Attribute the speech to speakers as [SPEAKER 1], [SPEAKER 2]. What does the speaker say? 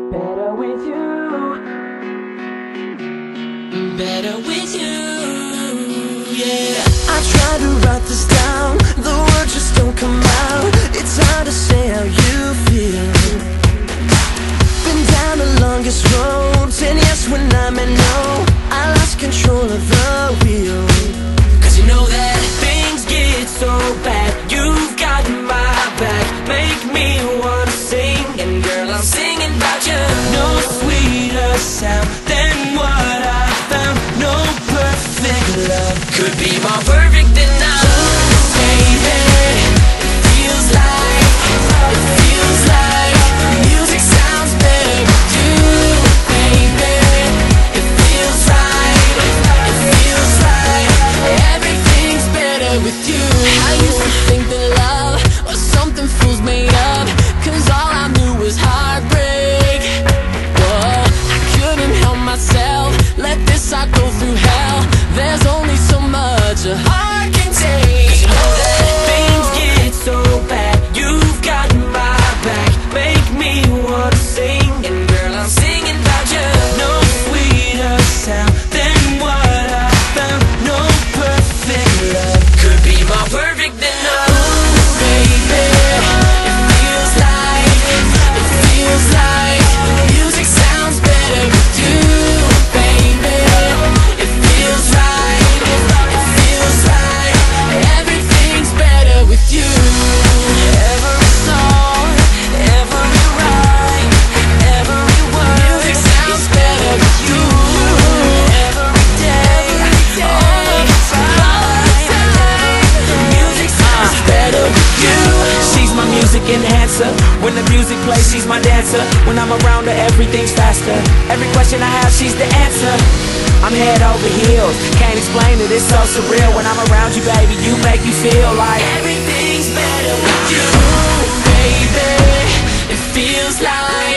[SPEAKER 1] Better with you. Better with you, yeah.
[SPEAKER 2] I try to write this down, the words just don't come out. It's hard to say how you feel. Been down the longest roads, and yes, when I'm in no, I lost control of the wheel.
[SPEAKER 1] Cause you know that things get so bad, you've got my back. Make me wanna sing, and girl, I'm singing about you. No sweeter sound than what I found. No perfect love could be more perfect than now. Baby, it feels like music sounds better with you. Baby, it feels right, everything's better with you.
[SPEAKER 2] I used to think that love was something fools made up, cause all I knew was heartbreak. Whoa, I couldn't help myself, let this heart go through hell. There's only so much a heart can take.
[SPEAKER 1] You know that things get so bad, you've got my back. Make me wanna sing, and girl, I'm singing about you. No sweeter sound than what I found. No perfect love could be more perfect than us. Baby, it feels like music sounds better with you. Baby, it feels right, everything's better with you. Every song, every rhyme, every word, music sounds better with you. Every day, all the time, music sounds better with you.
[SPEAKER 3] She's my music enhancer. When the music plays, she's my dancer. When I'm around her, everything's faster. Every question I have, she's the answer. I'm head over heels, can't explain it, it's so surreal. When I'm around you, baby, you make me feel like
[SPEAKER 1] everything's better with you. Baby, it feels like